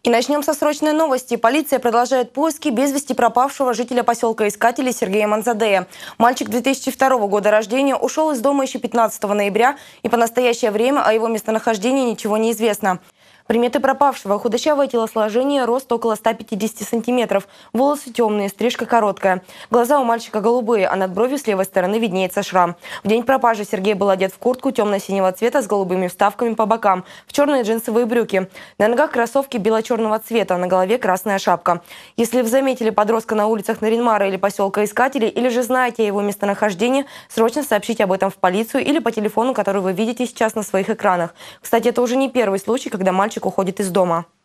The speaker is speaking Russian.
И начнем со срочной новости. Полиция продолжает поиски без вести пропавшего жителя поселка Искатели Сергея Манзадея. Мальчик 2002 года рождения ушел из дома еще 15 ноября, и по настоящее время о его местонахождении ничего не известно. Приметы пропавшего: худощавое телосложение, рост около 150 сантиметров, волосы темные, стрижка короткая. Глаза у мальчика голубые, а над бровью с левой стороны виднеется шрам. В день пропажи Сергей был одет в куртку темно-синего цвета с голубыми вставками по бокам, в черные джинсовые брюки. На ногах кроссовки бело-черного цвета, на голове красная шапка. Если вы заметили подростка на улицах Наринмара или поселка Искатели, или же знаете о его местонахождении, срочно сообщите об этом в полицию или по телефону, который вы видите сейчас на своих экранах. Кстати, это уже не первый случай, когда мальчик уходит из дома.